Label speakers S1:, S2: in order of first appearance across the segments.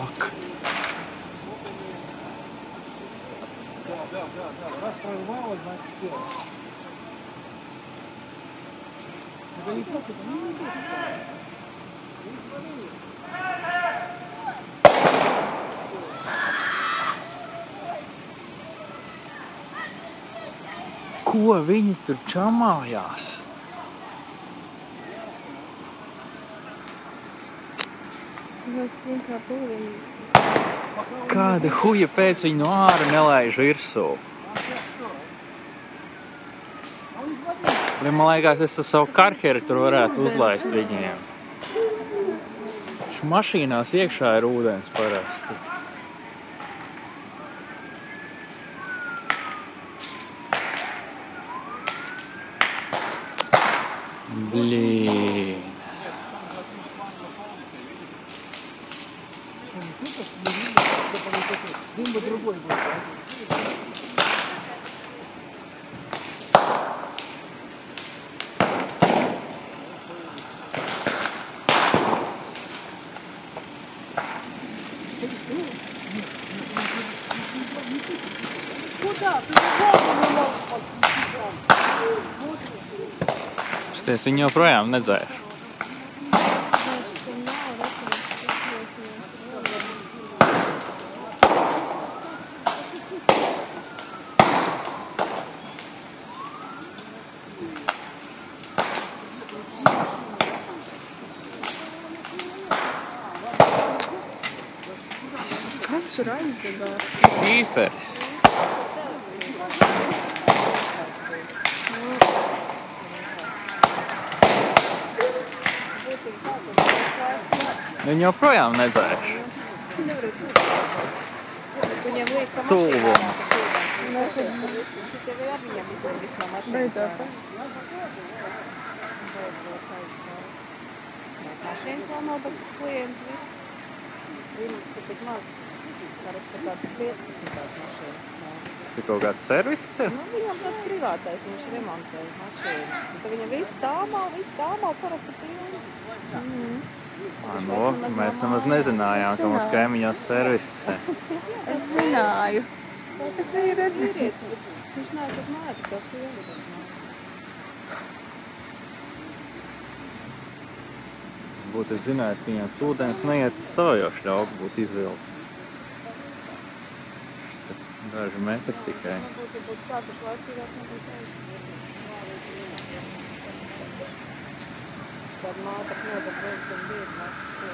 S1: Как?
S2: Да. Раз прорвалось, значит все. Это не то, что
S1: Ko viņi tur čamājās? Kāda huja pēc viņu no āra nelaiž virsū? Man liekas, es ar savu karheri tur varētu uzlaist viņiem. Mašīnās iekšā ir ūdens parasti. Блин.
S2: Дым бы другой был. Куда? Ты не можешь
S1: Es viņu joprojām nedzēšu.
S3: Kas tur aizdegās?
S1: Šīferis. Viņu joprojām nedzēšu. Stulbums.
S3: Beidzot.
S4: Mašīnas vēl nav tāds klients, viss. Viņas tik maz. Parasti kāds 15 mašīnas.
S1: Tas ir kaut kāds serviss?
S4: Viņam tāds privātais, viņš remontē mašīnas. Tad viņam viss tāmā, parasti pilni.
S1: Mēs nemaz nezinājām, ka mums kaimiņos serviss.
S3: Es zināju. Es biju redzējis.
S4: Viņš neesat mājās, kas ir.
S1: Būtu es zinājis, ka viņam ūdens neiet uz savu, jo šļauku būtu izvilcis. Daži metri tikai.
S4: Būtu sākuši laicīgāk, nebūtu Tad māte nodab reizēm bieži mācas.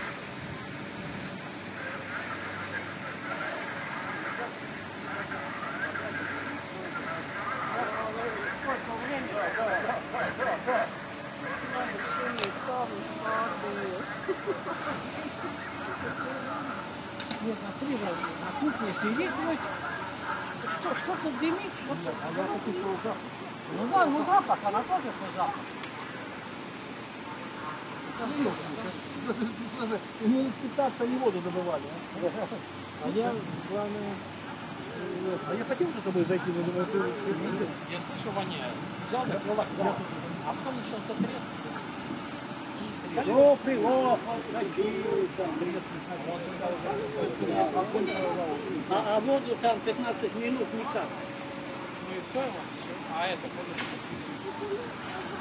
S2: Нет, на кухне сидит, что-то дымит, а я почувствовал запах. Ну запах, она тоже запах. Ему питаться не воду добывали. А я, главное... А я хотел за тобой зайти, но думаю, ты...
S5: Я слышу, воняет. Взял, закрыла, а потом начался треск.
S2: Прилов, а воду там 15 минут никак.
S5: Ну и все, а это, конечно.